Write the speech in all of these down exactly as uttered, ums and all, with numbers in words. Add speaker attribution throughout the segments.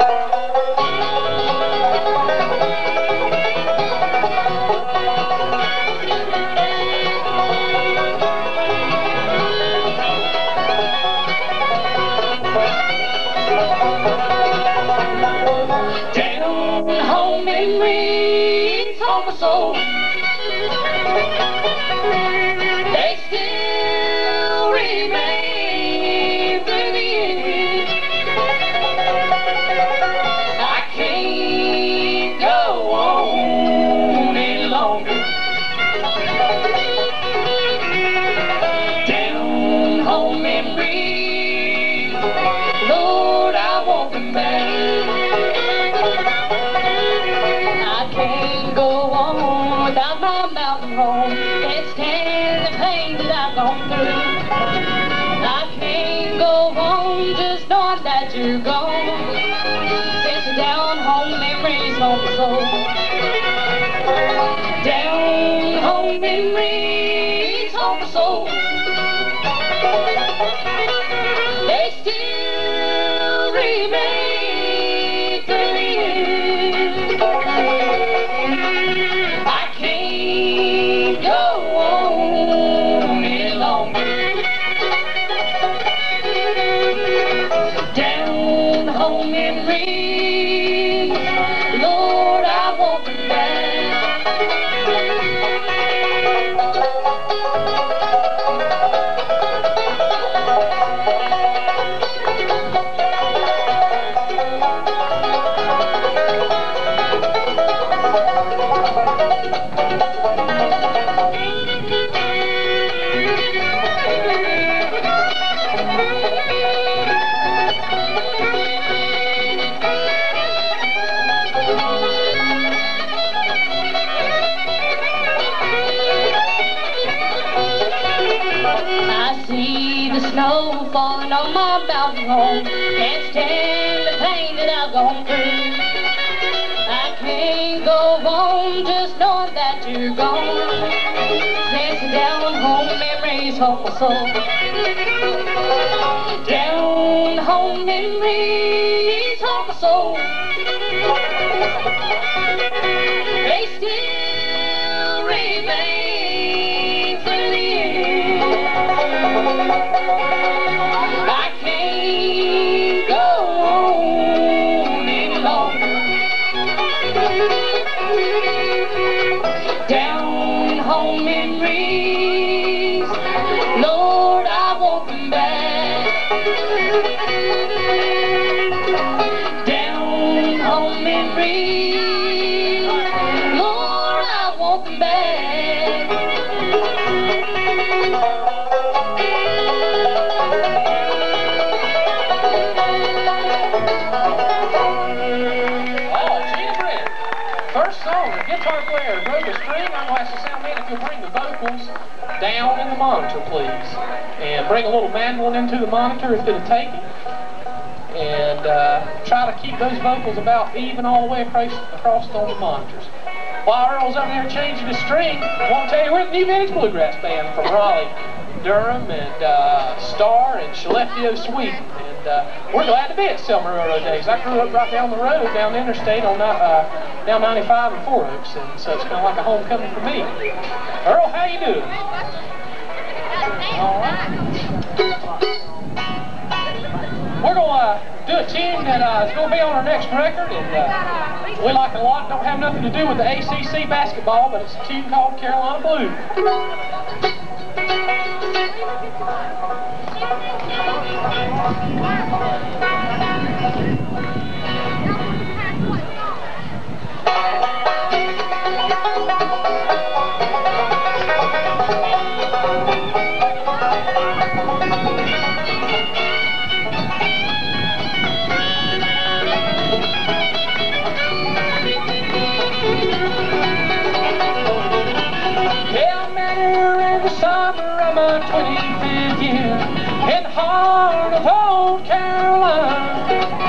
Speaker 1: Down home memories of my soul, they still remain through the years. I can't go on any longer. Down home memories, Lord, I want them back. Without my mountain home, can't stand the pain that I've gone through. I can't go on just knowing that you're gone, since the down home memories haunt my soul. Down home memories haunt my soul. They still remain through the years. Down home memories, Lord, I want them back. I see the snow falling on my mountain home, can't stand the pain that I've gone through. I can't go on just knowing that you're gone, since the down home memories haunt my soul. Down home memories haunt my soul. They still remain through the years. I can't go on any longer. Down home memories, Lord, I want them back. Down home memories, Lord, I want them back.
Speaker 2: First song, the guitar player broke a string. I'm going to ask the sound man if you'll bring the vocals down in the monitor, please. And bring a little mandolin into the monitor if it'll take it. And uh, try to keep those vocals about even all the way across, across on the monitors. While Earl's up there changing the string, I want to tell you we're the New Vintage Bluegrass Band from Raleigh, Durham, and uh, Star, and Shaleftio Suite. And uh, we're glad to be at Selma Railroad Days. I grew up right down the road, down the interstate, on uh, down ninety-five and Four Oaks, and so it's kind of like a homecoming for me. Earl, how you doing? All right. We're going to uh, do a tune that uh, is going to be on our next record, and uh, we like it a lot. Don't have nothing to do with the A C C basketball, but it's a tune called Carolina Blue. twenty-fifth year in the heart of old Carolina,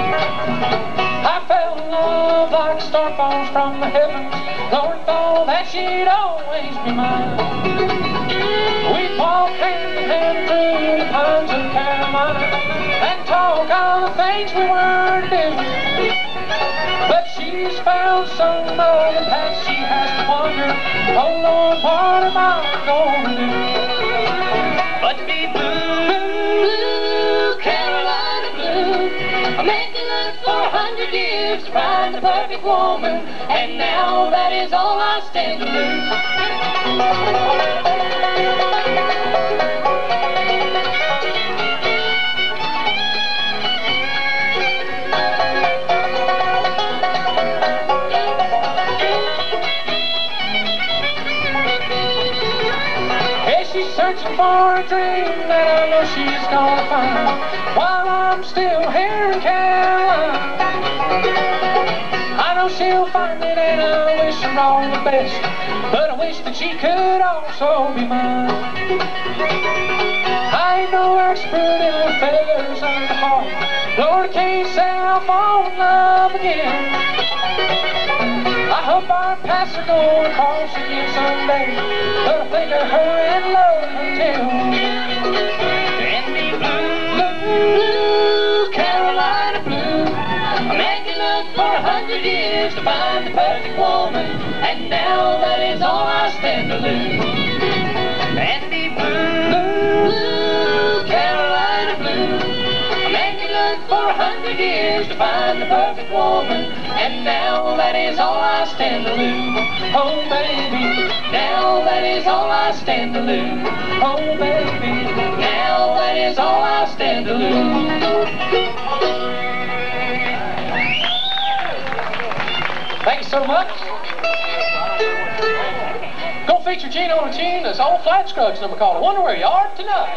Speaker 2: I fell in love like a star falls from the heavens. Lord thought that she'd always be mine. We'd walk hand in hand through the pines of Carolina and talk all the things we were to do. for the past, she has to wonder, oh Lord, what am I gonna do?
Speaker 1: But be blue, blue, Carolina blue. I make it look for a hundred years to find the perfect woman, and now that is all I stand to lose.
Speaker 2: She's searching for a dream that I know she's gonna find while I'm still here in Carolina. I know she'll find it and I wish her all the best, but I wish that she could also be mine. I ain't no expert in affairs of the heart, Lord, I can't say I'll fall in love again. I hope our paths are going to cross again someday, but I think of her and love her too.
Speaker 1: And be blue, blue, Carolina blue. I make it look for a hundred years to find the perfect woman, and now that is all I stand to lose. And be blue, blue, Carolina blue. I make it look for a hundred years to find the perfect woman, and now that is all I stand to lose.
Speaker 2: Oh baby,
Speaker 1: now that is all I stand to lose.
Speaker 2: Oh baby,
Speaker 1: now that is all I stand to lose.
Speaker 2: Thank you so much. Gonna feature Gina on a tune that's Old Flat Scruggs number called I Wonder Where You Are Tonight.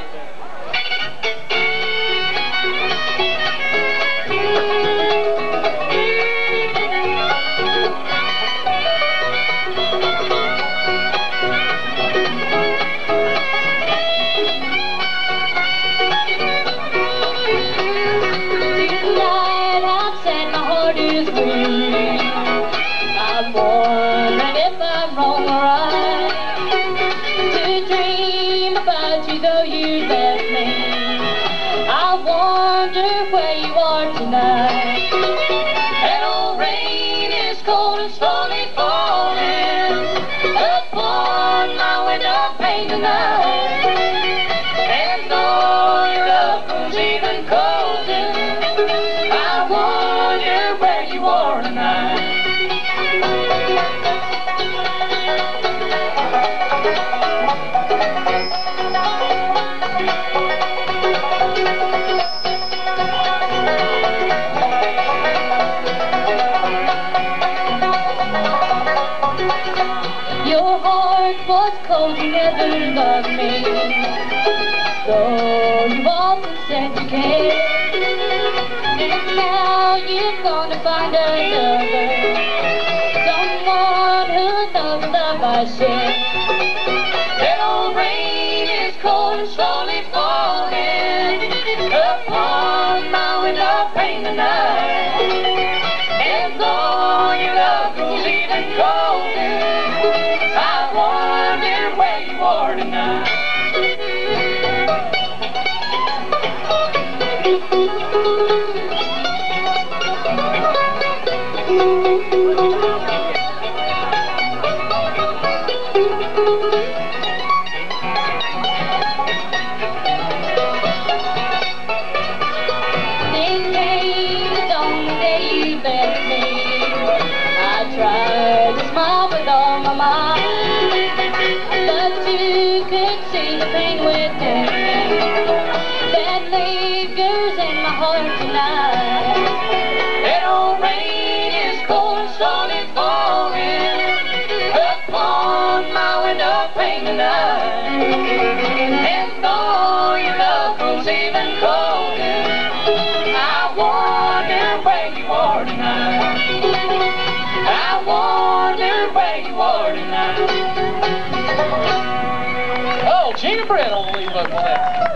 Speaker 1: I'm wondering if I'm wrong or right to dream about you though you left me. I wonder where you are tonight. That old rain is cold and slowly falling upon my window pane tonight. And though your love grows even colder, I wonder where you are tonight. Your heart was cold, you never loved me, though you often said you cared. And now you've gone to find another, someone who knows the love I share. That old rain is cold and slowly falling upon my window pane tonight. And though your love grows even colder, I wonder where you are tonight. They came on the day you left me. I tried to smile with all my might, but you could see the pain within me that lingers in my heart tonight. That old rain is cold and slowly falling upon my window pane tonight. And though your love grows even colder, I wonder where you are tonight. I wonder where you are tonight.
Speaker 2: oh, Gina Brett on the lead vocal there.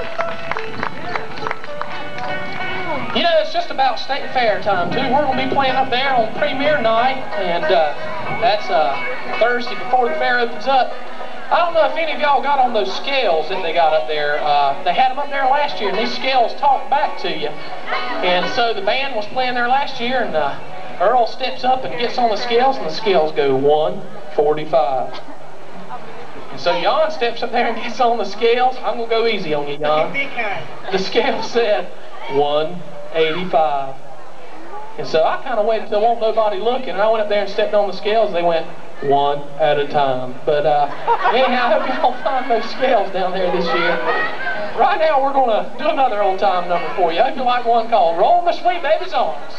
Speaker 2: You know, it's just about state fair time, too. We're going to be playing up there on premiere night, and uh, that's uh, Thursday before the fair opens up. I don't know if any of y'all got on those scales that they got up there. Uh, they had them up there last year, and these scales talk back to you. And so the band was playing there last year, and uh, Earl steps up and gets on the scales, and the scales go one forty-five. And so Jan steps up there and gets on the scales. I'm going to go easy on you, Jan. The scale said one eighty-five. And so I kind of waited till there wasn't nobody looking, and I went up there and stepped on the scales. They went one at a time. But uh, anyhow, I hope y'all find those scales down there this year. Right now, we're going to do another old-time number for you. I hope you like one called Roll My Sweet Baby's Arms.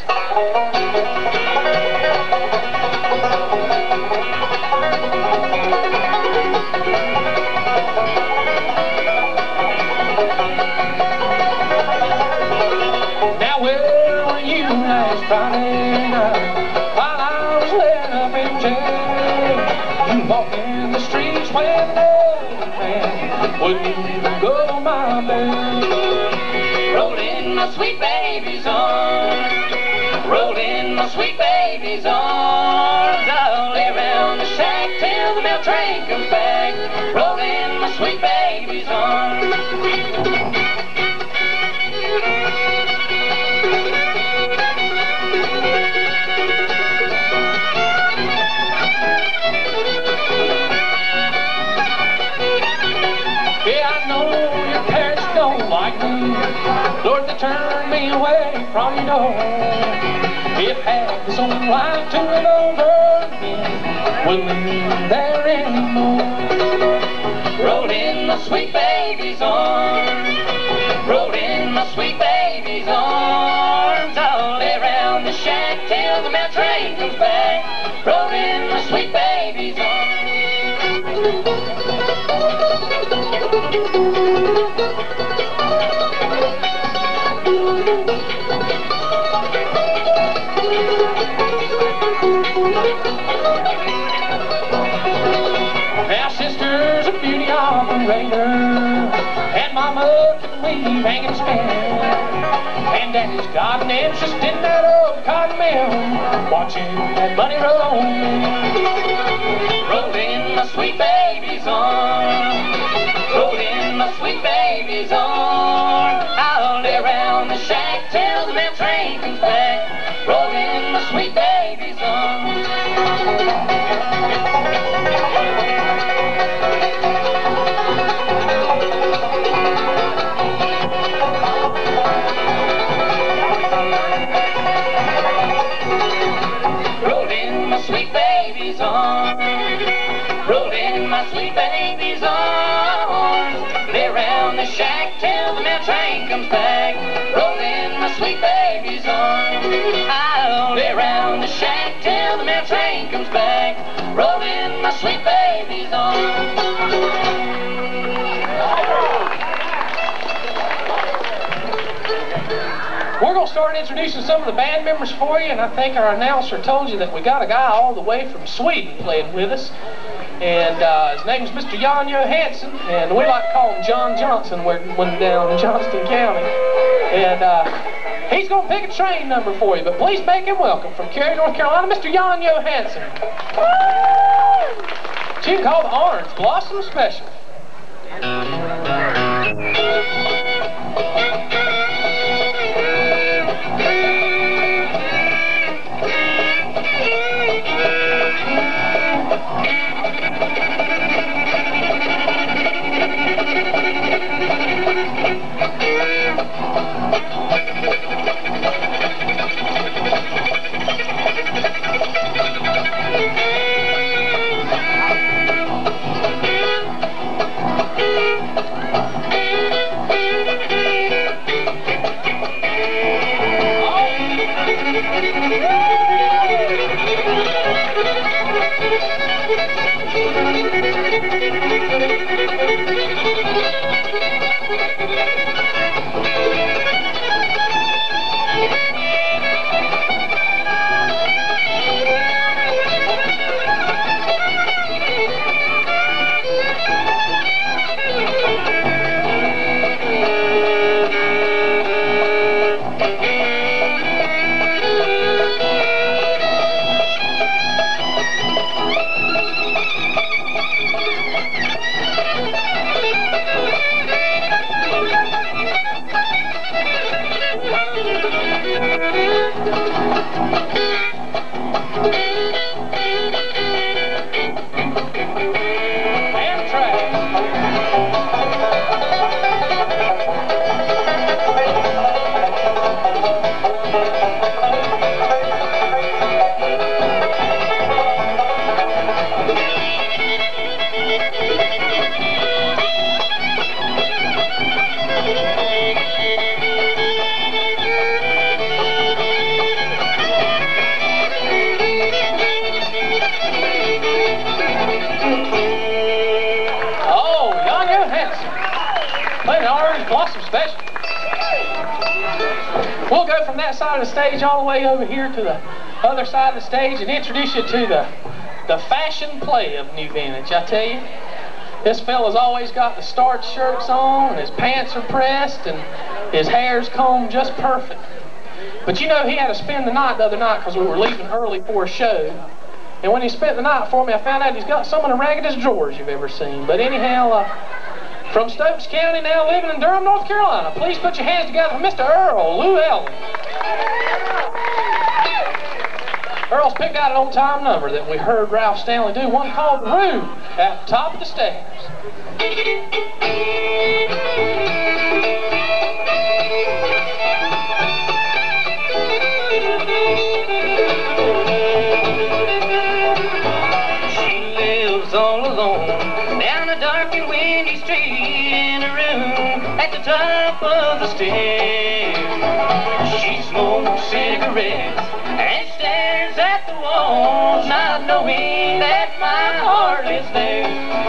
Speaker 2: Now, where were you last Friday night while I was laid up in jail? You walk in the streets when another man wouldn't even go to my bed. Rolling my sweet baby's arms, rolling my sweet baby's arms. I'll lay around the shack till the mail train comes back. Rolling my sweet baby's arms. Lord, they turned me away from your door. If half his own life to it over again, wouldn't live there anymore. Rolled in my sweet baby's arms, rolled in my sweet baby's arms. I'll lay around the shack till the mail train comes back. Rolled in my sweet baby's arms. Now sister's a beauty operator, and mama can weave hanging span, and daddy's got an interest in that old cotton mill, watching that money roll in. Roll in my sweet baby's arms, roll in my sweet baby's arms. I'll lay around the shack till the mail train comes back. Roll in my sweet baby's arms. Roll in my sweet baby's arms, roll in my sweet baby's arms. Lay around the shack till the mail train comes back. Roll in my sweet baby's arms. I'll lay around the shack till the mail train comes back. Roll in my sweet baby's arms. We're going to start introducing some of the band members for you, and I think our announcer told you that we got a guy all the way from Sweden playing with us. And uh, his name is Mister Jan Johansson, and we like to call him John Johnson when down in Johnston County. And uh, he's going to pick a train number for you, but please make him welcome from Cary, North Carolina, Mister Jan Johansson. Tune called the Orange Blossom Special. Playing the Orange Blossom Special. We'll go from that side of the stage all the way over here to the other side of the stage and introduce you to the, the fashion play of New Vintage. I tell you, this fella's always got the starched shirts on, and his pants are pressed, and his hair's combed just perfect. But you know, he had to spend the night the other night because we were leaving early for a show. And when he spent the night for me, I found out he's got some of the raggedest drawers you've ever seen. But anyhow, uh, from Stokes County, now living in Durham, North Carolina, please put your hands together for Mister Earl Llewellyn. Earl's picked out an old-time number that we heard Ralph Stanley do, one called Room, at the top of the stairs.
Speaker 3: She lives all alone down a dark and windy street in a room at the top of the stairs. She smokes cigarettes and stares at the walls, not knowing that my heart is there.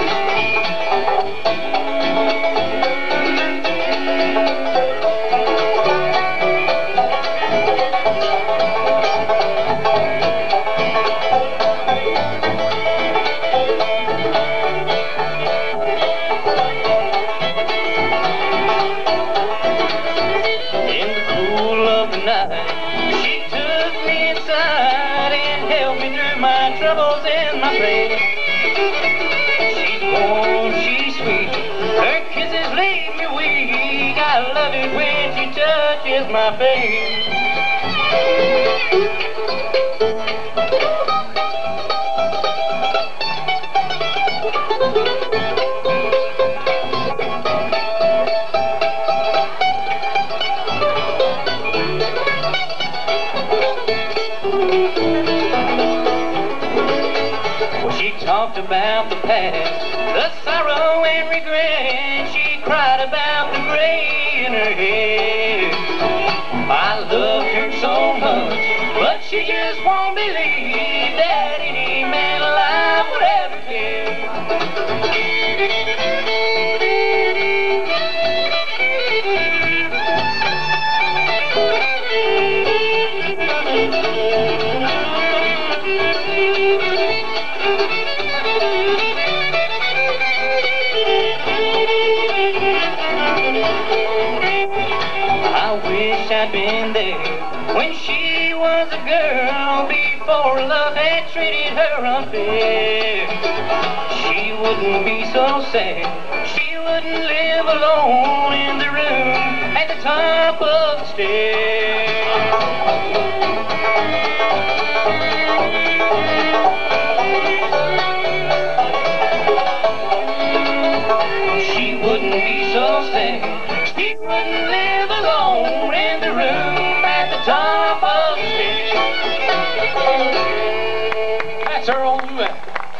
Speaker 3: In the cool of the night, she took me inside and helped me through my troubles and my pain. She's warm, she's sweet, her kisses leave me weak. I love it when she touches my face. She talked about the past, the sorrow and regret. She cried about the gray in her hair. I loved her so much, but she just won't believe that any man alive would ever care. I wish I'd been there when she was a girl, before love had treated her unfair. She wouldn't be so sad, she wouldn't live alone in the room at the top of the stairs. She wouldn't be so sad, she wouldn't live alone in the room at the top of the stairs.
Speaker 2: That's Earl Llewellyn.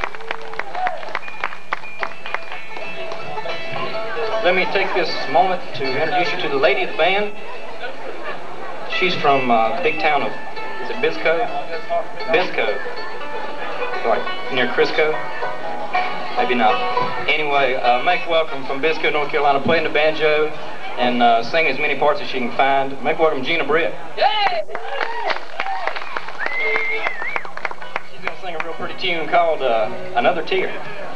Speaker 3: Let me take this moment to introduce you to the lady of the band. She's from uh, the big town of, is it Bisco? Bisco. Like near Crisco? Maybe not. Anyway, uh, make welcome from Bisco, North Carolina, playing the banjo and uh, sing as many parts as she can find. Make welcome Gina Britt.
Speaker 2: Yay!
Speaker 3: She's going to sing a real pretty tune called uh, Another Tear.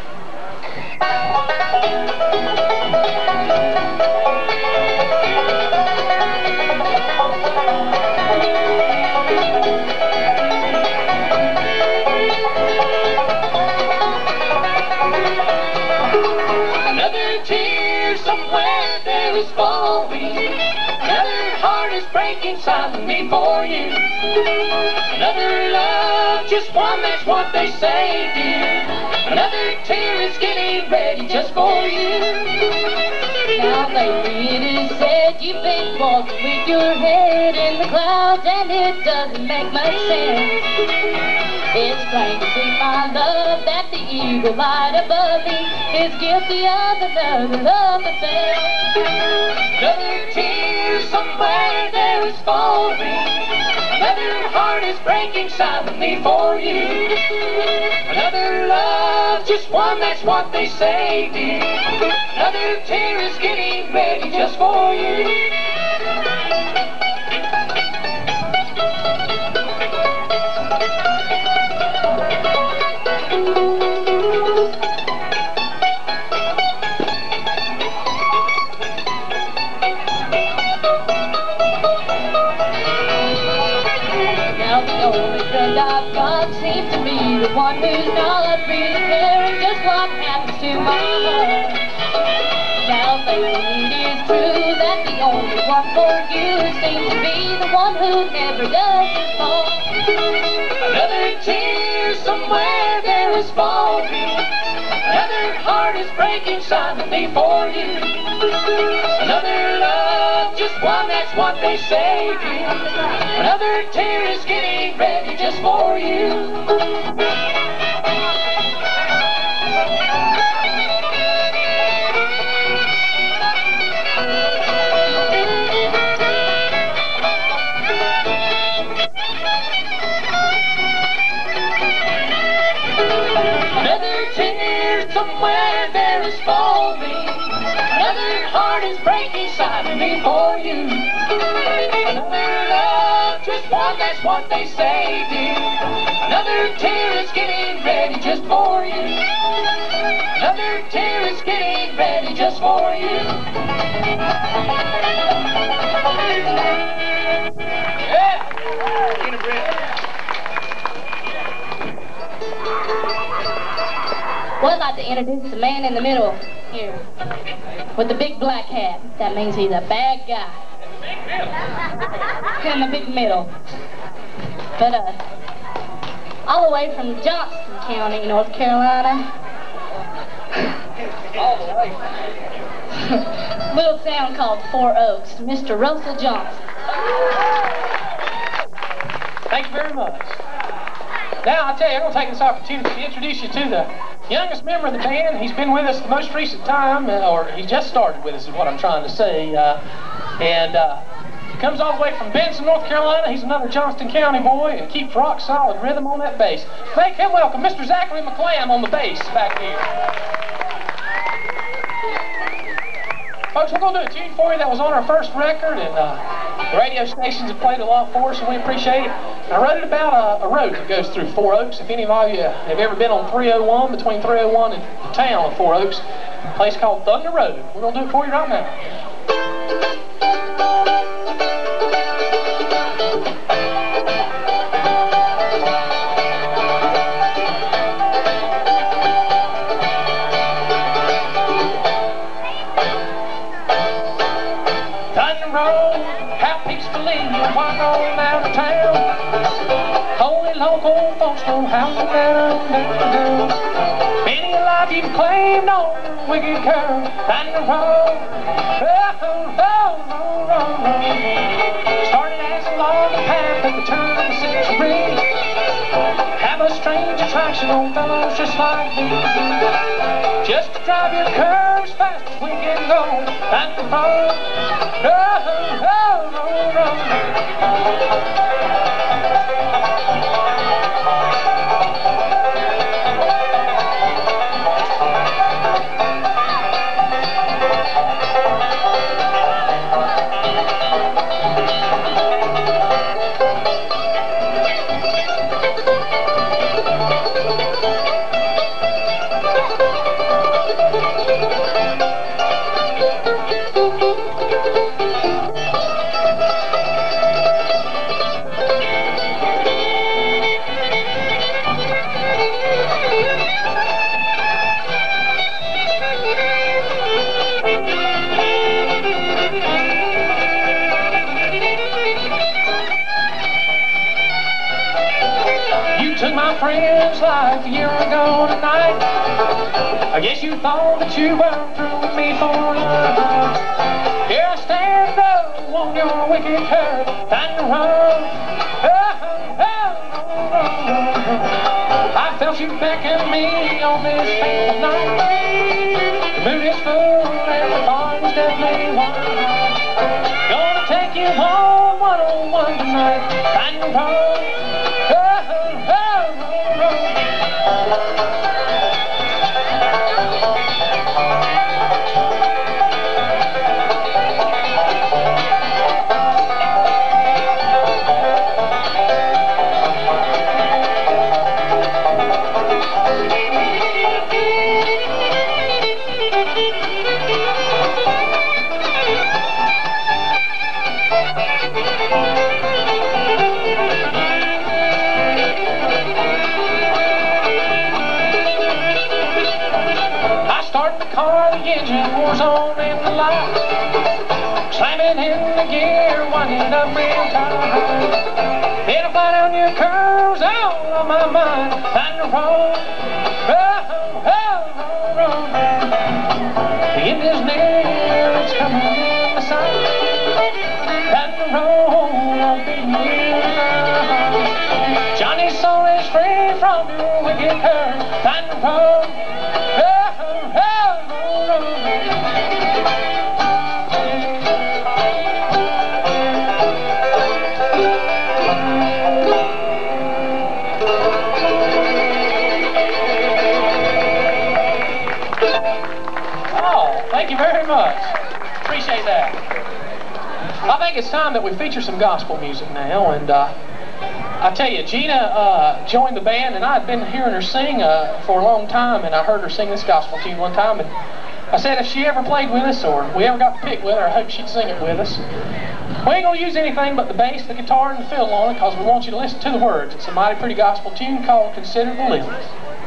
Speaker 1: Another tear somewhere there is falling. Another heart is breaking silently for you. Another love, just one, that's what they say, dear. Another tear is getting ready just for you. Now lately it is said you've been walking with your head in the clouds, and it doesn't make much sense. It's plain to see, my love, that the eagle light above me is guilty of another love affair. Another tear somewhere there is falling. Another heart is breaking silently for you. Another love, just one, that's what they say, dear. Another tear is getting ready just for you. I've got seems to be the one who's not really caring, just what happens to my heart. Now baby, it is true that the only one for you seems to be the one who never does fall. Another tear somewhere there is falling. Another heart is breaking silently for you. Another love, just one, that's what they say, dear. Another tear is getting ready just for you. Another tear somewhere there is falling. Another heart is breaking silently for you. Another love, just one, that's what they say, dear. Another tear is getting ready just for you. Another tear is getting ready just for you. Yeah!
Speaker 4: Well, I'd like to introduce the man in the middle here with the big black hat. That means he's a bad guy. In the big middle. But, uh, all the way from Johnston County, North Carolina.
Speaker 2: All the way.
Speaker 4: Little town called Four Oaks. Mister Russell Johnson.
Speaker 2: Thank you very much. Now, I tell you, I'm going to take this opportunity to introduce you to the youngest member of the band. He's been with us the most recent time, uh, or he just started with us is what I'm trying to say. Uh, and uh, he comes all the way from Benson, North Carolina. He's another Johnston County boy and keeps rock solid rhythm on that bass. Make him welcome Mister Zachary McClam on the bass back here. Folks, we're going to do a tune for you that was on our first record, and uh, the radio stations have played a lot for us, and we appreciate it. And I wrote it about a, a road that goes through Four Oaks. If any of you have ever been on three oh one, between three oh one and the town of Four Oaks, a place called Thunder Road. We're going to do it for you right now. How peacefully you walk on down the town. Only local folks know how to get on down. Many a life you've claimed on wicked curve and the road. Oh, oh, oh, oh, oh. Started as along the path at the turn of the century. Have a strange attraction on fellows just like me. Just to drive your curves fast as we can go and the road. Oh, oh, oh, oh, oh. Took my friend's life a year ago tonight. I guess you thought that you were through with me for life. Here I stand up on your wicked curve and run. Oh, oh, oh, oh. I felt you beckon me on this fateful night. The moon is full and the party's definitely won. Gonna take you home one on one tonight and run. Oh, oh, oh, oh. Starting the car, the engine war's on in the lights. Slamming in the gear, winding it up real tight. Then I fly down your curves, all on my mind. And the road, oh, oh, oh, the end is near, it's coming in the sight. And the road, I'll be near. Johnny's soul is free from your wicked curse. And the road, oh, oh, oh, oh. Thank you very much. Appreciate that. I think it's time that we feature some gospel music now. And uh, I tell you, Gina uh, joined the band, and I had been hearing her sing uh, for a long time, and I heard her sing this gospel tune one time. And I said if she ever played with us, or we ever got to pick with her, I hope she'd sing it with us. We ain't going to use anything but the bass, the guitar, and the fiddle on it, because we want you to listen to the words. It's a mighty pretty gospel tune called Consider the Lilies.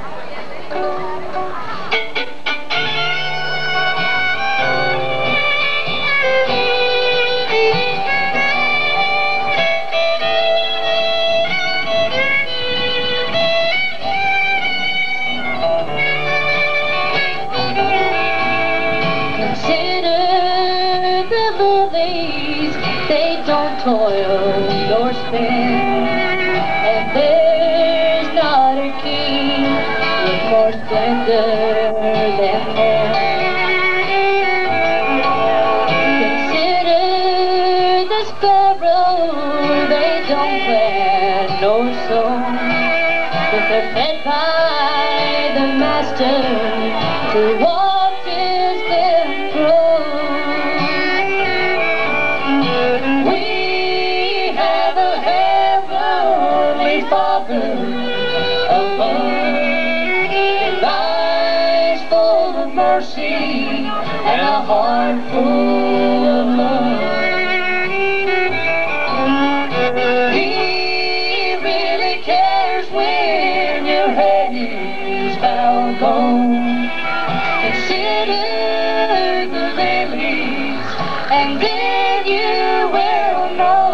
Speaker 1: They don't toil nor spin, and there's not a king with more splendor than them. Consider the sparrow, they don't plant nor sow, but they're fed by the master who watches them grow. Father above, with eyes full of mercy and a heart full of love. He really cares when your head is bowed low. Consider the lilies, and then you will know.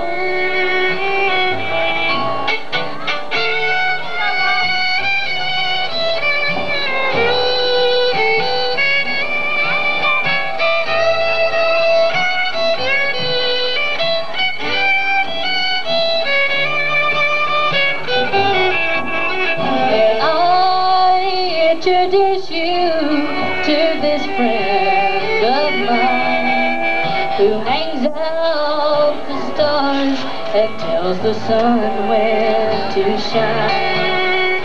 Speaker 1: Introduce you to this friend of mine who hangs out the stars and tells the sun when to shine,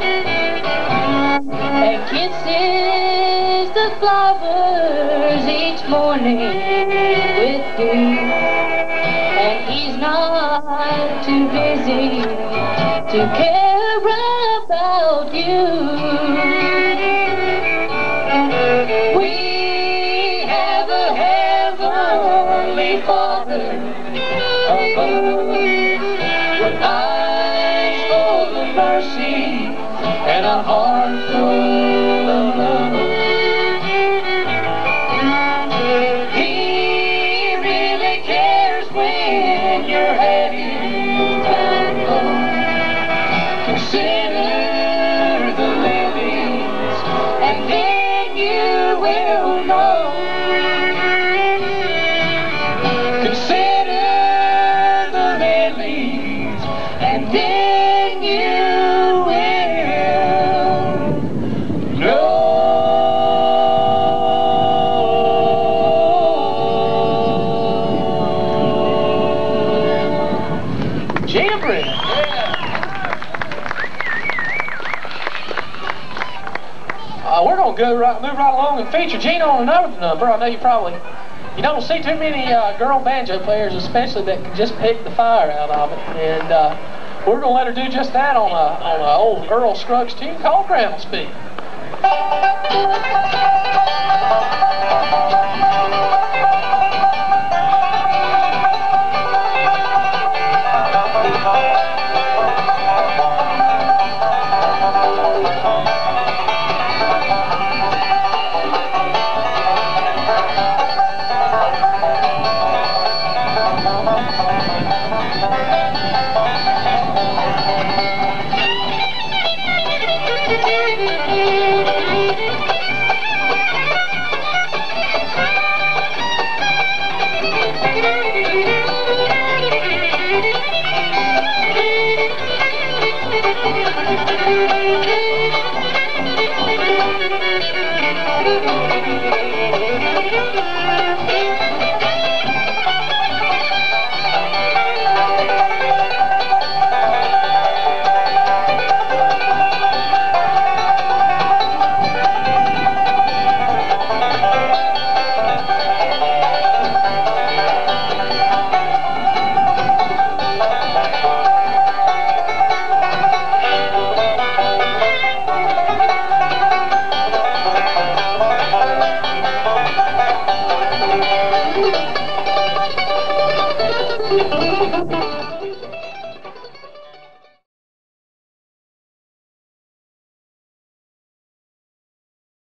Speaker 1: and kisses the flowers each morning with dew, and he's not too busy to care about you. Father above, with eyes full of mercy and a heart full of love. He really cares when your head is down low. Consider the lilies, and then you will know. And then you will know. Jamboree. Yeah. Uh, we're going to go right, move right along and feature Gina on another number. I know you probably, you don't see too many uh, girl banjo players, especially that can just pick the fire out of it. And uh, we're going to let her do just that on a on an old Earl Scruggs tune called Gravel Speed. Thank you.